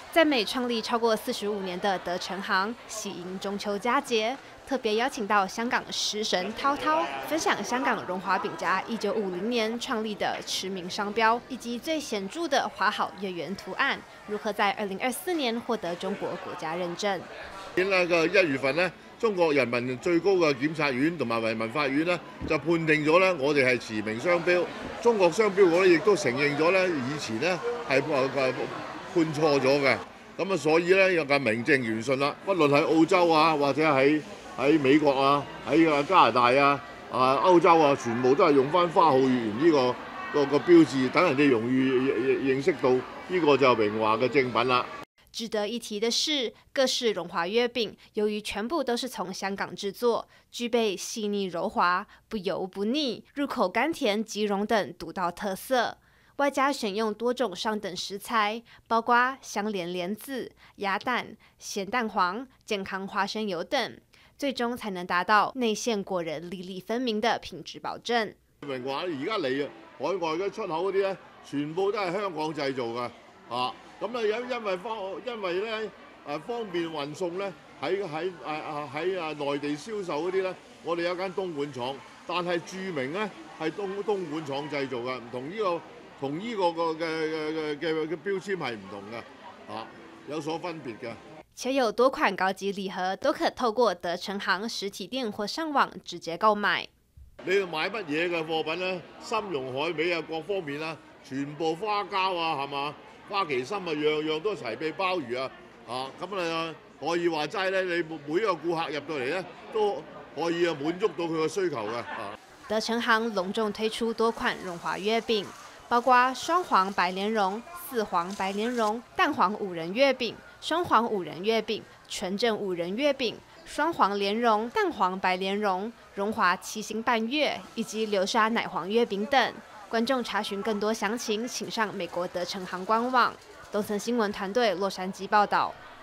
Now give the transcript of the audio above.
在美创立超过45年的德成行，喜迎中秋佳节，特别邀请到香港食神涛涛，分享香港荣华饼家1950年创立的驰名商标，以及最显著的华好月圓圖案，如何在2024年獲得中國國家認證。 今年嘅1月份咧，中國人民最高嘅檢察院同埋人民法院咧就判定咗咧，我哋係馳名商標。中國商標局咧亦都承認咗咧，以前咧係判錯咗嘅。咁啊，所以咧有個名正言順啦，不論喺澳洲啊，或者喺美國啊，喺加拿大啊、歐洲啊，全部都係用翻花好月圓呢個標誌，等人哋容易認識到呢個就係榮華嘅正品啦。 值得一提的是，各式榮華月餅由於全部都是從香港製作，具備細膩柔滑、不油不膩、入口甘甜即溶等獨到特色。外加選用多種上等食材，包括香蓮蓮子、鴨蛋、鹹蛋黃、健康花生油等，最終才能達到內餡果仁粒粒分明的品質保證。 榮華而家嚟海外嘅出口嗰啲咧，全部都係香港製造㗎，咁咧因為咧方便運送咧，喺內地銷售嗰啲咧，我哋有間東莞廠，但係註明咧係東莞廠製造嘅，唔同呢個嘅標籤係唔同嘅，有所分別嘅。 且有多款高級禮盒都可透過德成行實體店或上網直接購買。 你買乜嘢嘅貨品咧？參茸海味啊，各方面啊，全部花膠啊，係嘛？花旗參啊，樣樣都齊備鮑魚啊，咁啊可以話齋咧，你每一個顧客入到嚟咧，都可以滿足到佢嘅需求嘅。 德成行隆重推出多款榮華月餅，包括雙黃白蓮蓉、四黃白蓮蓉、蛋黃五仁月餅、雙黃五仁月餅、純正五仁月餅、雙黃蓮蓉、蛋黃白蓮蓉、榮華七星半月以及流沙奶黃月餅等。觀眾查詢更多詳情，請上美國德成行官網。東森新聞團隊洛杉磯報道。